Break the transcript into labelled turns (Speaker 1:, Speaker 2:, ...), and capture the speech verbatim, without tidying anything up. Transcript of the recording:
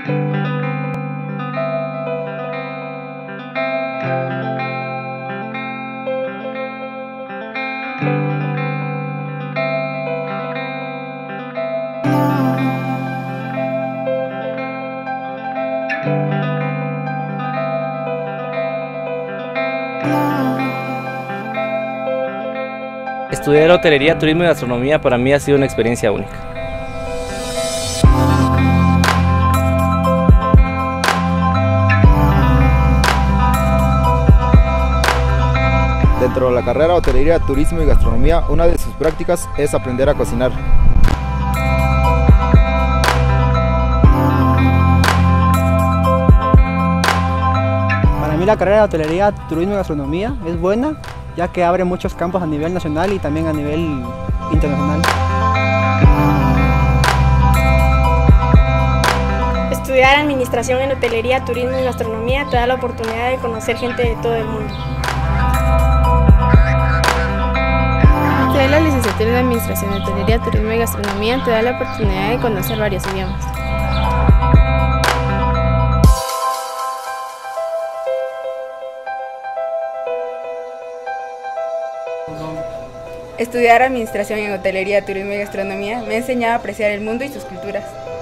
Speaker 1: Estudiar hotelería, turismo y gastronomía para mí ha sido una experiencia única.
Speaker 2: Dentro de la carrera hotelería, turismo y gastronomía, una de sus prácticas es aprender a cocinar.
Speaker 3: Para mí la carrera de hotelería, turismo y gastronomía es buena, ya que abre muchos campos a nivel nacional y también a nivel internacional.
Speaker 4: Estudiar administración en hotelería, turismo y gastronomía te da la oportunidad de conocer gente de todo el mundo.
Speaker 5: Estudiar la licenciatura en administración de hotelería, turismo y gastronomía te da la oportunidad de conocer varios idiomas.
Speaker 6: Estudiar administración en hotelería, turismo y gastronomía me ha enseñado a apreciar el mundo y sus culturas.